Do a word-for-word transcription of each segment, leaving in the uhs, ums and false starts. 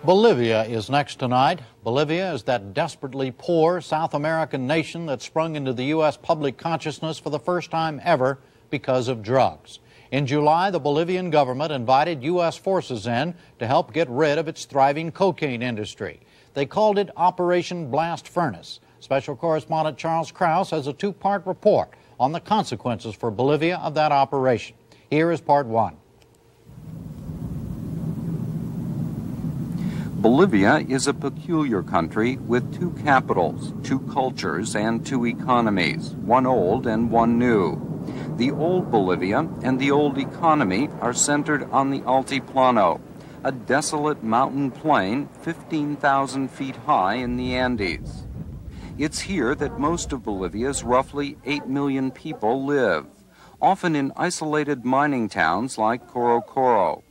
Bolivia is next tonight. Bolivia is that desperately poor South American nation that sprung into the U S public consciousness for the first time ever because of drugs. In July, the Bolivian government invited U S forces in to help get rid of its thriving cocaine industry. They called it Operation Blast Furnace. Special correspondent Charles Krause has a two-part report on the consequences for Bolivia of that operation. Here is part one. Bolivia is a peculiar country with two capitals, two cultures, and two economies, one old and one new. The old Bolivia and the old economy are centered on the Altiplano, a desolate mountain plain fifteen thousand feet high in the Andes. It's here that most of Bolivia's roughly eight million people live, often in isolated mining towns like Coro Coro.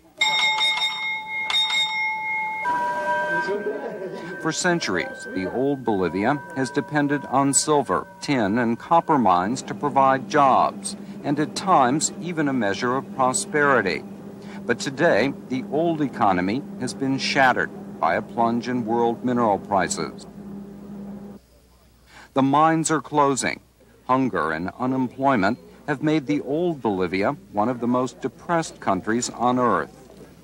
For centuries, the old Bolivia has depended on silver, tin, and copper mines to provide jobs, and at times even a measure of prosperity. But today, the old economy has been shattered by a plunge in world mineral prices. The mines are closing. Hunger and unemployment have made the old Bolivia one of the most depressed countries on earth.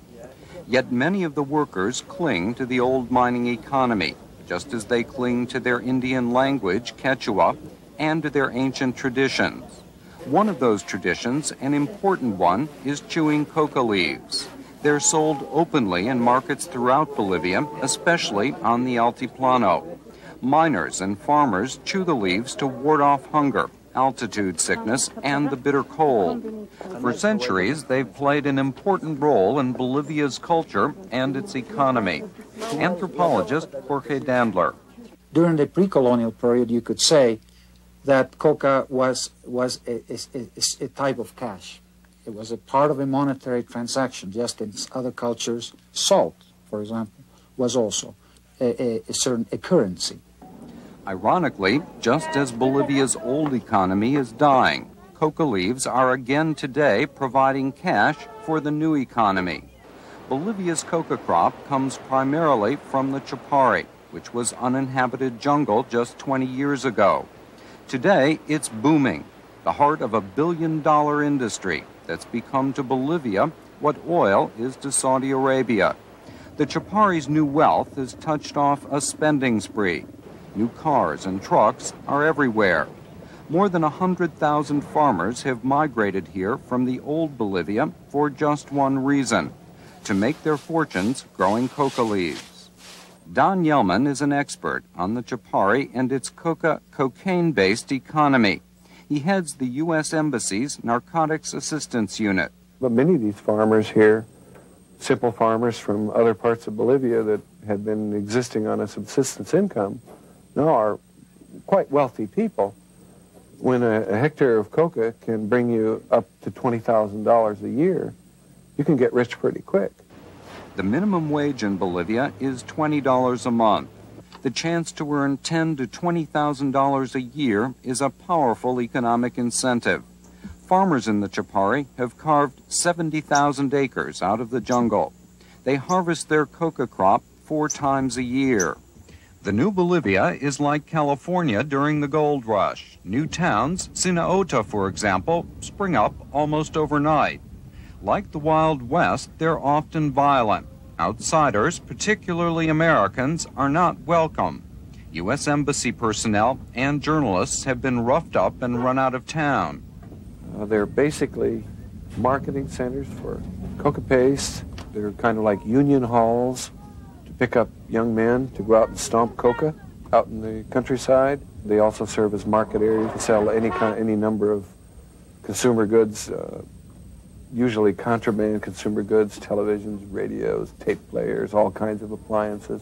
Yet many of the workers cling to the old mining economy, just as they cling to their Indian language, Quechua, and to their ancient traditions. One of those traditions, an important one, is chewing coca leaves. They're sold openly in markets throughout Bolivia, especially on the Altiplano. Miners and farmers chew the leaves to ward off hunger, altitude sickness, and the bitter cold. For centuries, they've played an important role in Bolivia's culture and its economy. Anthropologist Jorge Dandler. During the pre-colonial period, you could say that coca was, was a, a, a type of cash. It was a part of a monetary transaction, just in other cultures. Salt, for example, was also a, a, a certain a currency. Ironically, just as Bolivia's old economy is dying, coca leaves are again today providing cash for the new economy. Bolivia's coca crop comes primarily from the Chapare, which was uninhabited jungle just twenty years ago. Today, it's booming, the heart of a billion-dollar industry that's become to Bolivia what oil is to Saudi Arabia. The Chapare's new wealth has touched off a spending spree. New cars and trucks are everywhere. More than one hundred thousand farmers have migrated here from the old Bolivia for just one reason, to make their fortunes growing coca leaves. Don Yelman is an expert on the Chapare and its coca cocaine-based economy. He heads the U S Embassy's Narcotics Assistance Unit. But many of these farmers here, simple farmers from other parts of Bolivia that had been existing on a subsistence income, now are quite wealthy people. When a, a hectare of coca can bring you up to twenty thousand dollars a year, you can get rich pretty quick. The minimum wage in Bolivia is twenty dollars a month. The chance to earn ten thousand to twenty thousand dollars a year is a powerful economic incentive. Farmers in the Chapare have carved seventy thousand acres out of the jungle. They harvest their coca crop four times a year. The new Bolivia is like California during the gold rush. New towns, Sinaota for example, spring up almost overnight. Like the Wild West, they're often violent. Outsiders, particularly Americans, are not welcome. U S Embassy personnel and journalists have been roughed up and run out of town. Uh, they're basically marketing centers for coca paste. They're kind of like union halls to pick up young men to go out and stomp coca out in the countryside. They also serve as market areas to sell any kind, any number of consumer goods, uh, usually contraband consumer goods, televisions, radios, tape players, all kinds of appliances.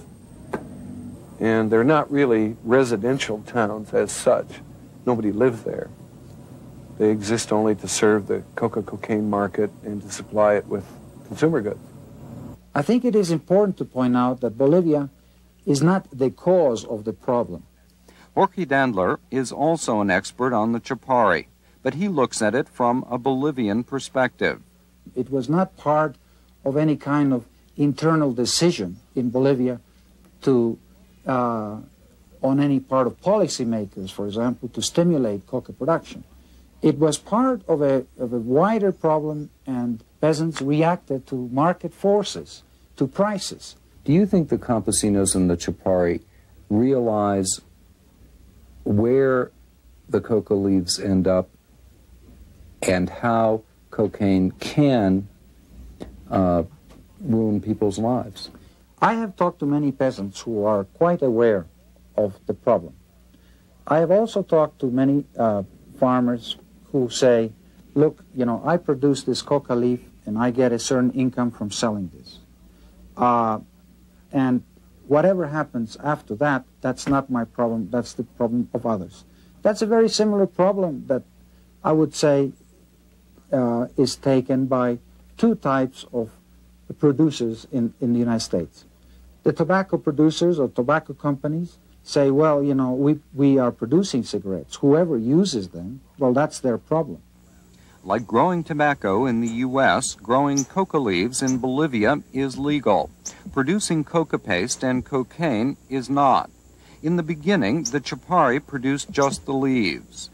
And they're not really residential towns as such. Nobody lives there. They exist only to serve the coca cocaine market and to supply it with consumer goods. I think it is important to point out that Bolivia is not the cause of the problem. Jorge Dandler is also an expert on the Chapare, but he looks at it from a Bolivian perspective. It was not part of any kind of internal decision in Bolivia to, uh, on any part of policymakers, for example, to stimulate coca production. It was part of a, of a wider problem, and peasants reacted to market forces, to prices. Do you think the campesinos and the Chapare realize where the coca leaves end up and how cocaine can uh, ruin people's lives? I have talked to many peasants who are quite aware of the problem. I have also talked to many uh, farmers who say, look, you know, I produce this coca leaf and I get a certain income from selling this. Uh, and whatever happens after that, that's not my problem, that's the problem of others. That's a very similar problem that I would say uh, is taken by two types of producers in, in the United States. The tobacco producers or tobacco companies say, well, you know, we, we are producing cigarettes. Whoever uses them, well, that's their problem. Like growing tobacco in the U S, growing coca leaves in Bolivia is legal. Producing coca paste and cocaine is not. In the beginning, the Chapare produced just the leaves.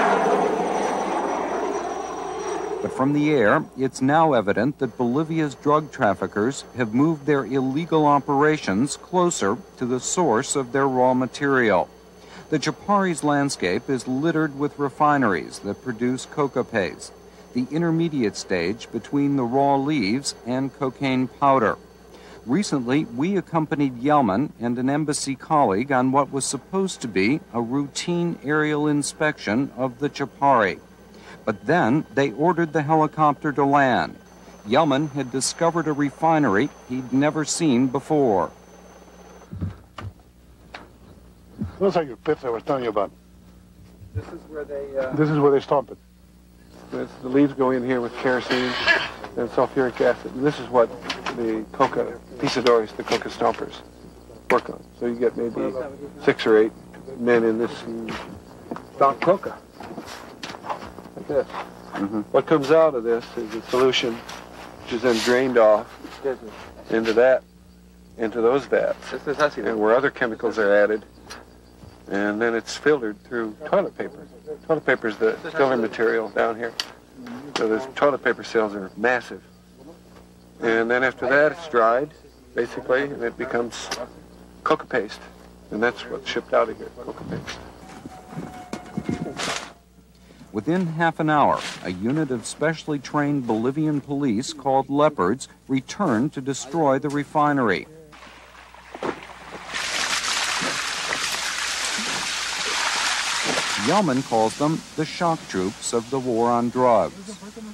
But from the air, it's now evident that Bolivia's drug traffickers have moved their illegal operations closer to the source of their raw material. The Chapare's landscape is littered with refineries that produce coca paste, the intermediate stage between the raw leaves and cocaine powder. Recently, we accompanied Yelman and an embassy colleague on what was supposed to be a routine aerial inspection of the Chapare. But then they ordered the helicopter to land. Yelman had discovered a refinery he'd never seen before. Looks like your pits I was telling you about. This is where they... Uh, This is where they stomp it. this, the leaves go in here with kerosene and sulfuric acid. And this is what the coca pisadores, the coca stompers, work on. So you get maybe six or eight men in this and stomp coca. Like this. Mm-hmm. What comes out of this is a solution which is then drained off into that, into those vats, and where other chemicals are added. And then it's filtered through toilet paper. Toilet paper is the filler material down here. So the toilet paper cells are massive. And then after that, it's dried, basically, and it becomes coca paste. And that's what's shipped out of here, coca paste. Within half an hour, a unit of specially trained Bolivian police called Leopards returned to destroy the refinery. Yelman calls them the shock troops of the war on drugs.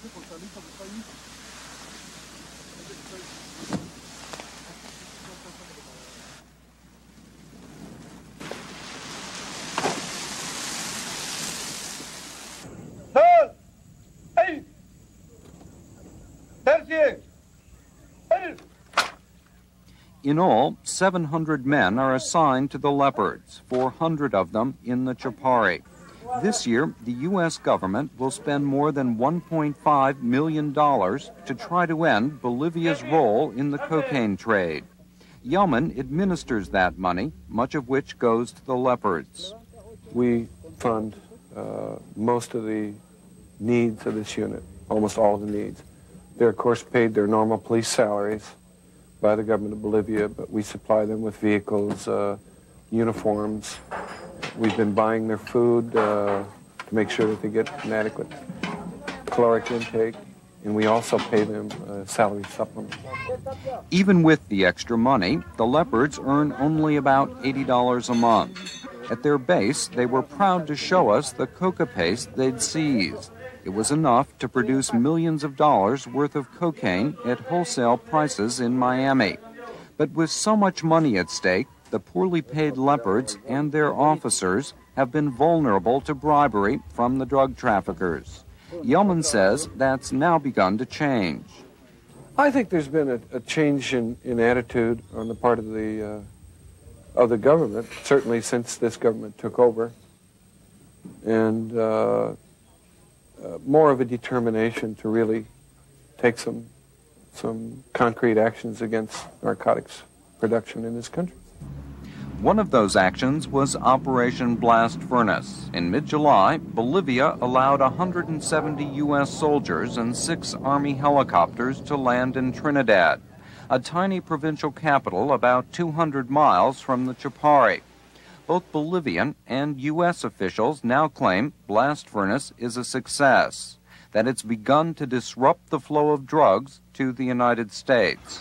In all, seven hundred men are assigned to the Leopards, four hundred of them in the Chapare. This year, the U S government will spend more than one point five million dollars to try to end Bolivia's role in the cocaine trade. Yelman administers that money, much of which goes to the Leopards. We fund uh, most of the needs of this unit, almost all of the needs. They're, of course, paid their normal police salaries by the government of Bolivia, but we supply them with vehicles, uh, uniforms. We've been buying their food uh, to make sure that they get an adequate caloric intake, and we also pay them a salary supplement. Even with the extra money, the Leopards earn only about eighty dollars a month. At their base, they were proud to show us the coca paste they'd seized. It was enough to produce millions of dollars worth of cocaine at wholesale prices in Miami. But with so much money at stake, the poorly paid Leopards and their officers have been vulnerable to bribery from the drug traffickers. Yelman says that's now begun to change. I think there's been a, a change in, in attitude on the part of the, uh, of the government, certainly since this government took over, and uh, Uh, more of a determination to really take some some concrete actions against narcotics production in this country. One of those actions was Operation Blast Furnace. In mid-July, Bolivia allowed one hundred seventy U S soldiers and six Army helicopters to land in Trinidad, a tiny provincial capital about two hundred miles from the Chapare. Both Bolivian and U S officials now claim Blast Furnace is a success, that it's begun to disrupt the flow of drugs to the United States.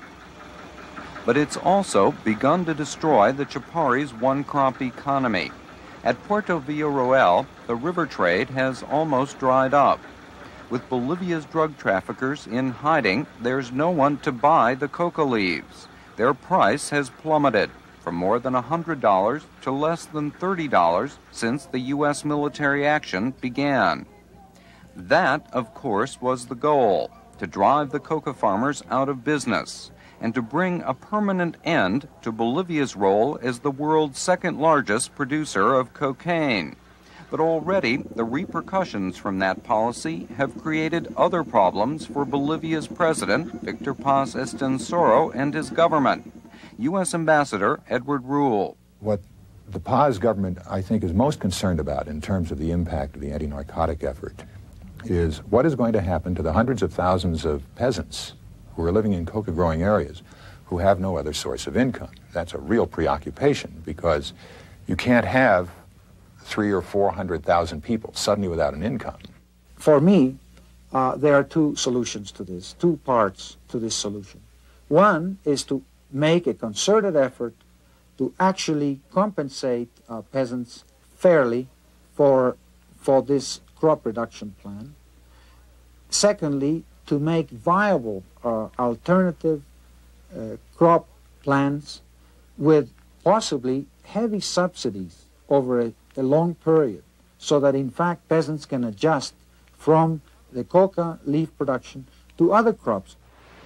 But it's also begun to destroy the Chapare's one-crop economy. At Puerto Villarroel, the river trade has almost dried up. With Bolivia's drug traffickers in hiding, there's no one to buy the coca leaves. Their price has plummeted from more than one hundred dollars to less than thirty dollars since the U S military action began. That, of course, was the goal, to drive the coca farmers out of business and to bring a permanent end to Bolivia's role as the world's second largest producer of cocaine. But already, the repercussions from that policy have created other problems for Bolivia's president, Victor Paz Estenssoro, and his government. U S Ambassador Edward Rule. What the Paz government, I think, is most concerned about in terms of the impact of the anti-narcotic effort is what is going to happen to the hundreds of thousands of peasants who are living in coca-growing areas who have no other source of income. That's a real preoccupation because you can't have three or four hundred thousand people suddenly without an income. For me, uh, there are two solutions to this, two parts to this solution. One is to make a concerted effort to actually compensate uh, peasants fairly for, for this crop reduction plan. Secondly, to make viable uh, alternative uh, crop plans with possibly heavy subsidies over a, a long period so that in fact peasants can adjust from the coca leaf production to other crops.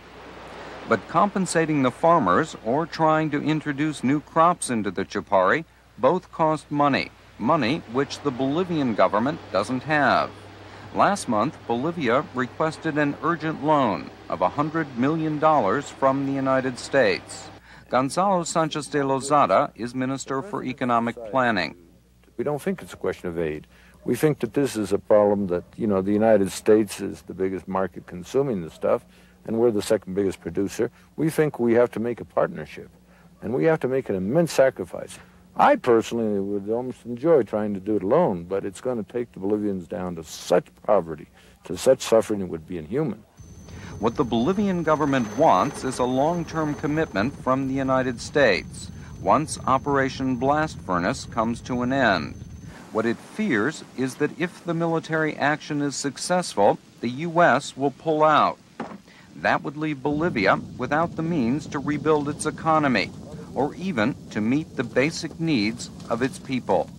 But compensating the farmers or trying to introduce new crops into the Chapare both cost money, money which the Bolivian government doesn't have. Last month, Bolivia requested an urgent loan of one hundred million dollars from the United States. Gonzalo Sanchez de Lozada is Minister for Economic Planning. We don't think it's a question of aid. We think that this is a problem that, you know, the United States is the biggest market consuming the stuff, and we're the second biggest producer. We think we have to make a partnership, and we have to make an immense sacrifice. I personally would almost enjoy trying to do it alone, but it's going to take the Bolivians down to such poverty, to such suffering, it would be inhuman. What the Bolivian government wants is a long-term commitment from the United States once Operation Blast Furnace comes to an end. What it fears is that if the military action is successful, the U S will pull out. That would leave Bolivia without the means to rebuild its economy, or even to meet the basic needs of its people.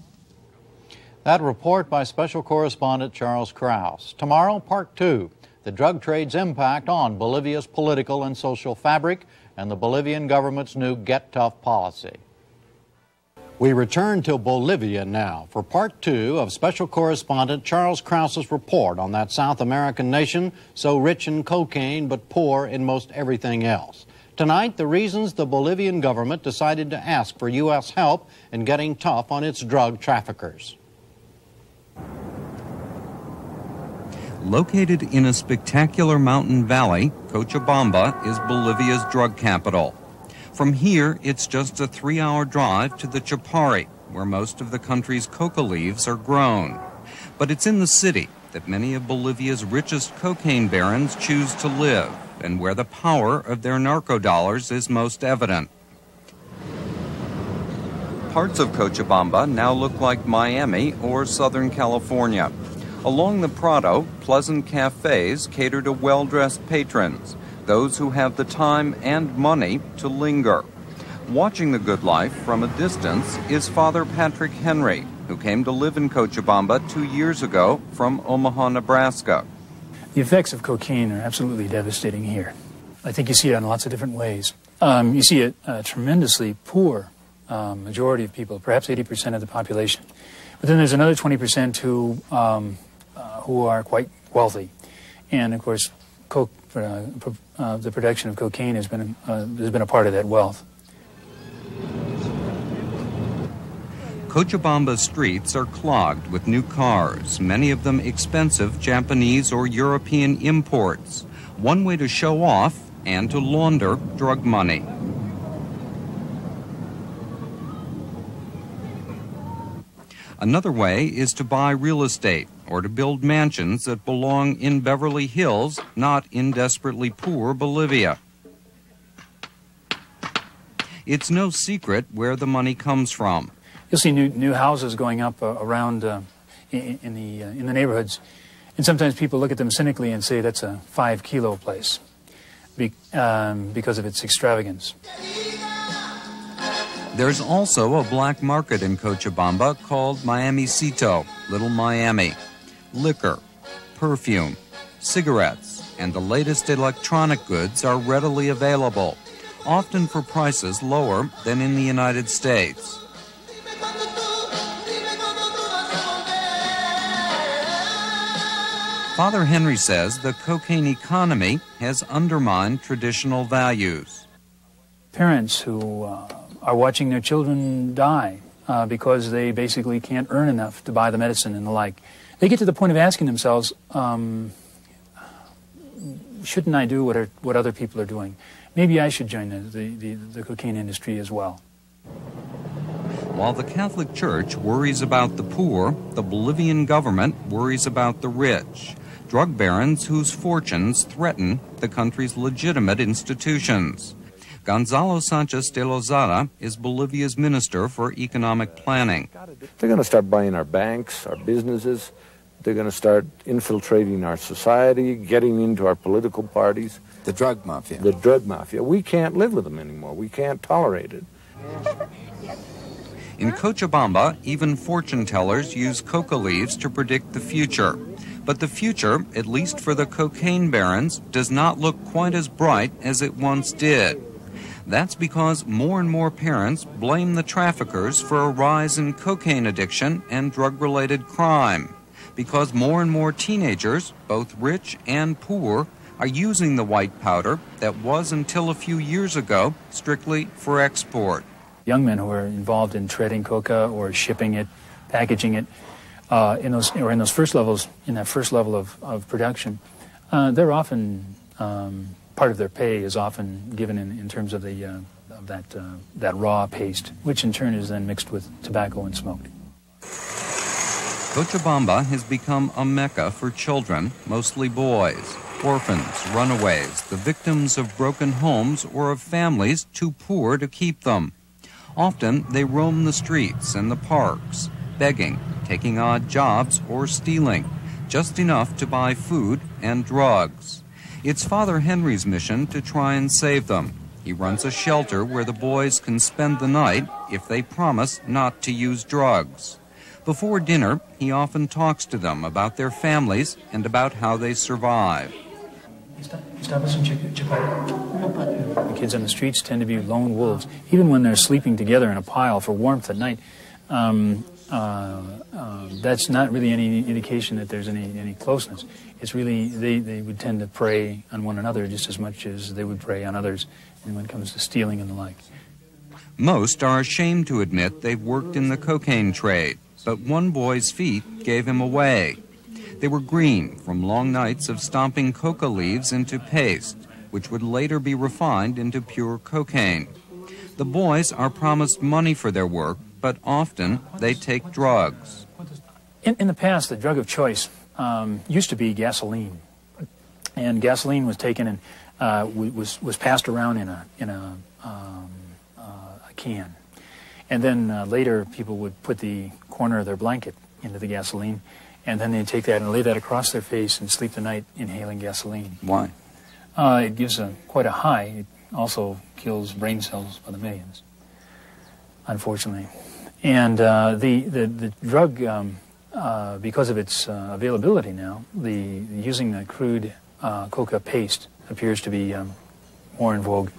That report by Special Correspondent Charles Kraus. Tomorrow, part two, the drug trade's impact on Bolivia's political and social fabric and the Bolivian government's new Get Tough policy. We return to Bolivia now for part two of Special Correspondent Charles Kraus's report on that South American nation so rich in cocaine but poor in most everything else. Tonight, the reasons the Bolivian government decided to ask for U S help in getting tough on its drug traffickers. Located in a spectacular mountain valley, Cochabamba is Bolivia's drug capital. From here, it's just a three-hour drive to the Chapare, where most of the country's coca leaves are grown. But it's in the city that many of Bolivia's richest cocaine barons choose to live, and where the power of their narco dollars is most evident. Parts of Cochabamba now look like Miami or Southern California. Along the Prado, pleasant cafes cater to well-dressed patrons, those who have the time and money to linger. Watching the good life from a distance is Father Patrick Henry, who came to live in Cochabamba two years ago from Omaha, Nebraska. The effects of cocaine are absolutely devastating here. I think you see it in lots of different ways. Um, you see a, a tremendously poor um, majority of people, perhaps eighty percent of the population. But then there's another twenty percent who, um, uh, who are quite wealthy. And of course, coke uh, uh, the production of cocaine has been, uh, has been a part of that wealth. Cochabamba streets are clogged with new cars, many of them expensive Japanese or European imports. One way to show off and to launder drug money. Another way is to buy real estate or to build mansions that belong in Beverly Hills, not in desperately poor Bolivia. It's no secret where the money comes from. You'll see new, new houses going up uh, around uh, in, in, the, uh, in the neighborhoods. And sometimes people look at them cynically and say that's a five kilo place be, um, because of its extravagance. There's also a black market in Cochabamba called Miamicito, Little Miami. Liquor, perfume, cigarettes, and the latest electronic goods are readily available, often for prices lower than in the United States. Father Henry says the cocaine economy has undermined traditional values. Parents who uh, are watching their children die uh, because they basically can't earn enough to buy the medicine and the like, they get to the point of asking themselves, um, shouldn't I do what, are, what other people are doing? Maybe I should join the, the, the, the cocaine industry as well. While the Catholic Church worries about the poor, the Bolivian government worries about the rich. Drug barons whose fortunes threaten the country's legitimate institutions. Gonzalo Sanchez de Lozada is Bolivia's Minister for Economic Planning. They're going to start buying our banks, our businesses. They're going to start infiltrating our society, getting into our political parties. The drug mafia. The drug mafia. We can't live with them anymore. We can't tolerate it. In Cochabamba, even fortune tellers use coca leaves to predict the future. But the future, at least for the cocaine barons, does not look quite as bright as it once did. That's because more and more parents blame the traffickers for a rise in cocaine addiction and drug-related crime. Because more and more teenagers, both rich and poor, are using the white powder that was until a few years ago strictly for export. Young men who are involved in shredding coca or shipping it, packaging it, uh, in those or in those first levels, in that first level of, of production, uh, they're often um, part of their pay is often given in, in terms of the uh, of that uh, that raw paste, which in turn is then mixed with tobacco and smoked. Cochabamba has become a mecca for children, mostly boys, orphans, runaways, the victims of broken homes or of families too poor to keep them. Often they roam the streets and the parks, begging, taking odd jobs, or stealing, just enough to buy food and drugs. It's Father Henry's mission to try and save them. He runs a shelter where the boys can spend the night if they promise not to use drugs. Before dinner, he often talks to them about their families and about how they survive. The kids on the streets tend to be lone wolves, even when they're sleeping together in a pile for warmth at night. Um, uh, uh, that's not really any indication that there's any, any closeness. It's really, they, they would tend to prey on one another just as much as they would prey on others and when it comes to stealing and the like. Most are ashamed to admit they've worked in the cocaine trade, but one boy's feet gave him away. They were green from long nights of stomping coca leaves into paste, which would later be refined into pure cocaine. The boys are promised money for their work, but often they take drugs. In, in the past, the drug of choice um, used to be gasoline, and gasoline was taken and uh, was was passed around in a in a, um, uh, a can, and then uh, later people would put the corner of their blanket into the gasoline, and then they'd take that and lay that across their face and sleep the night inhaling gasoline. Why? Uh, it gives a, quite a high. It also kills brain cells by the millions, unfortunately. And uh, the, the, the drug, um, uh, because of its uh, availability now, the using the crude uh, coca paste appears to be um, more in vogue.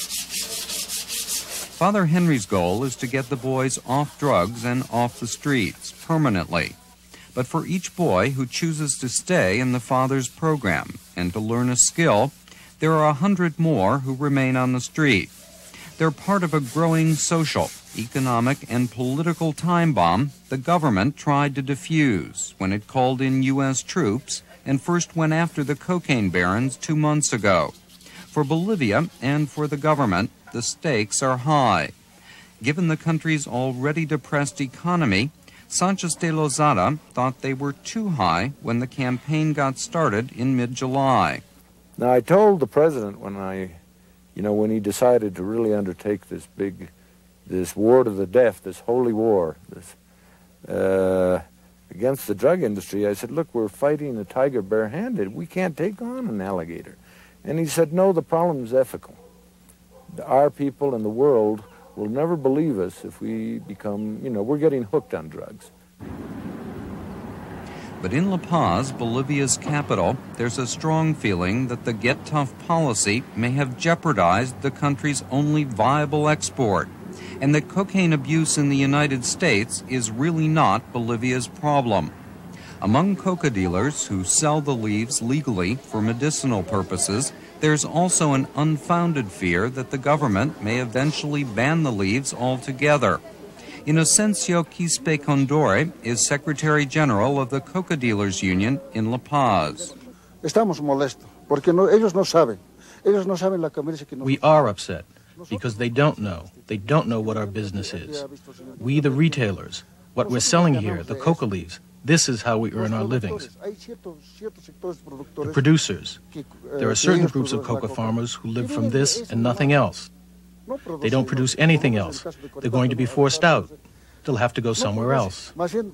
Father Henry's goal is to get the boys off drugs and off the streets permanently. But for each boy who chooses to stay in the father's program and to learn a skill, there are a hundred more who remain on the street. They're part of a growing social, economic, and political time bomb the government tried to defuse when it called in U S troops and first went after the cocaine barons two months ago. For Bolivia and for the government, the stakes are high. Given the country's already depressed economy, Sanchez de Lozada thought they were too high when the campaign got started in mid-July. Now, I told the president when I, you know, when he decided to really undertake this big, this war to the death, this holy war, this uh, against the drug industry, I said, look, we're fighting a tiger barehanded. We can't take on an alligator. And he said, no, the problem is ethical. Our people in the world will never believe us if we become, you know, we're getting hooked on drugs. But in La Paz, Bolivia's capital, there's a strong feeling that the Get Tough policy may have jeopardized the country's only viable export, and that cocaine abuse in the United States is really not Bolivia's problem. Among coca dealers who sell the leaves legally for medicinal purposes, there's also an unfounded fear that the government may eventually ban the leaves altogether. Inocencio Quispe Condore is Secretary General of the Coca Dealers Union in La Paz. We are upset because they don't know. They don't know what our business is. We, the retailers, what we're selling here, the coca leaves, this is how we earn our livings. The producers, there are certain groups of coca farmers who live from this and nothing else. They don't produce anything else. They're going to be forced out. They'll have to go somewhere else. The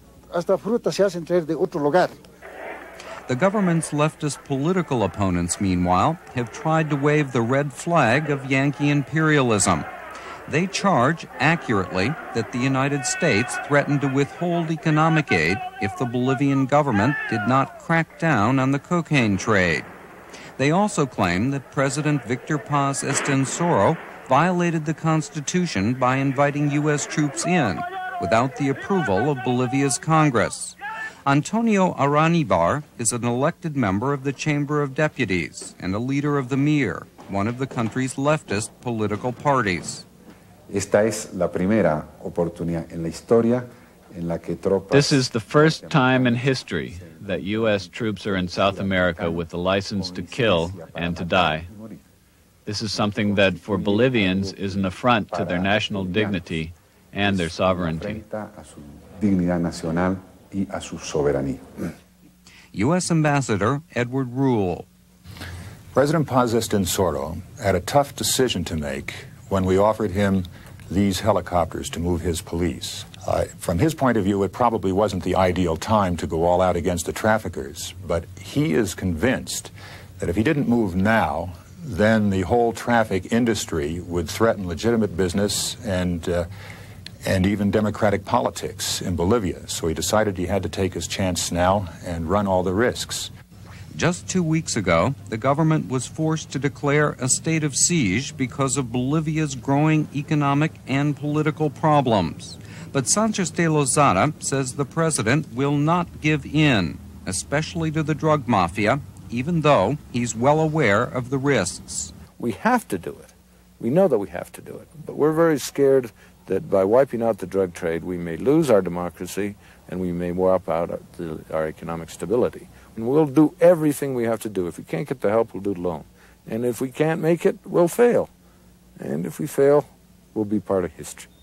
government's leftist political opponents, meanwhile, have tried to wave the red flag of Yankee imperialism. They charge, accurately, that the United States threatened to withhold economic aid if the Bolivian government did not crack down on the cocaine trade. They also claim that President Victor Paz Estenssoro violated the Constitution by inviting U S troops in without the approval of Bolivia's Congress. Antonio Aranibar is an elected member of the Chamber of Deputies and a leader of the M I R, one of the country's leftist political parties. Esta es la primera oportunidad en la historia en la que tropas. This is the first time in history that U S troops are in South America with the license to kill and to die. This is something that for Bolivians is an affront to their national dignity and their sovereignty. U S Ambassador Edward Rule. President Paz Estenssoro had a tough decision to make when we offered him these helicopters to move his police. Uh, from his point of view, it probably wasn't the ideal time to go all out against the traffickers, but he is convinced that if he didn't move now, then the whole traffic industry would threaten legitimate business and, uh, and even democratic politics in Bolivia. So he decided he had to take his chance now and run all the risks. Just two weeks ago, the government was forced to declare a state of siege because of Bolivia's growing economic and political problems. But Sanchez de Lozada says the president will not give in, especially to the drug mafia, even though he's well aware of the risks. We have to do it. We know that we have to do it. But we're very scared that by wiping out the drug trade, we may lose our democracy and we may wipe out our, the, our economic stability. And we'll do everything we have to do. If we can't get the help, we'll do it alone. And if we can't make it, we'll fail. And if we fail, we'll be part of history.